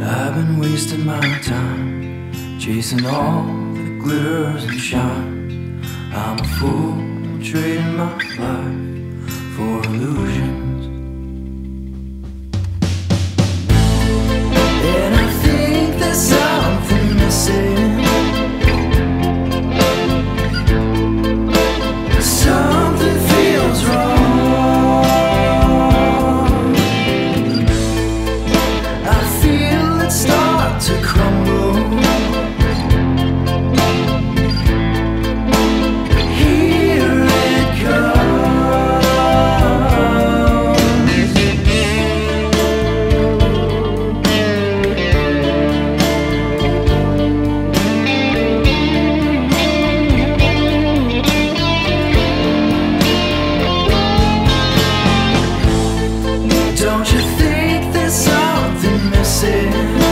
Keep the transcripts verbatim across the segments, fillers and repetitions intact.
I've been wasting my time, chasing all that glitters and shines. I'm a fool, I'm trading my life for illusions. And I think there's something missing, something feels wrong. Start to crumble. Here it comes. Don't you think there's something missing?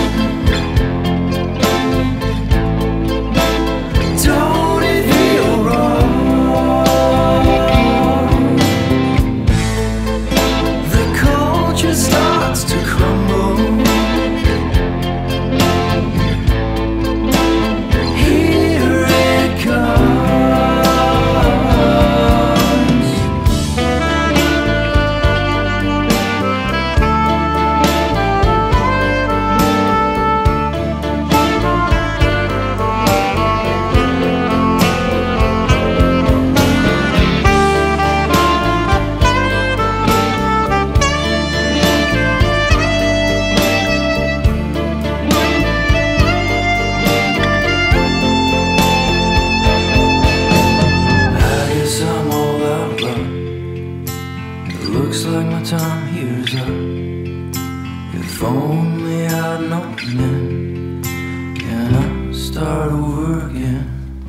Looks like my time here's up. If only I'd known then. Can I start over again?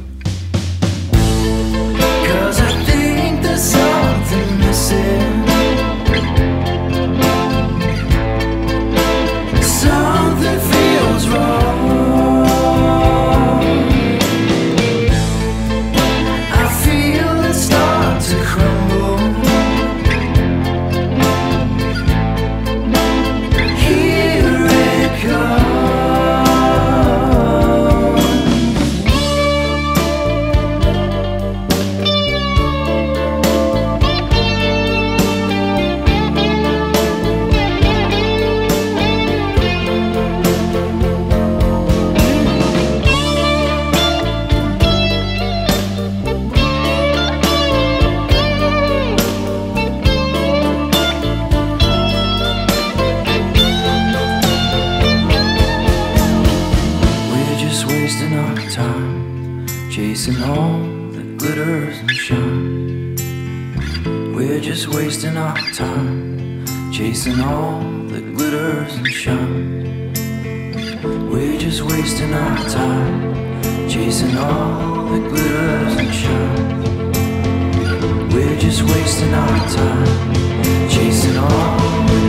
Cause I think there's something missing, something feels wrong. I feel it start to crumble. Wasting our time, chasing all that glitters and shines. We're just wasting our time, chasing all that glitters and shines. We're just wasting our time, chasing all that glitters and shines. We're just wasting our time, chasing all that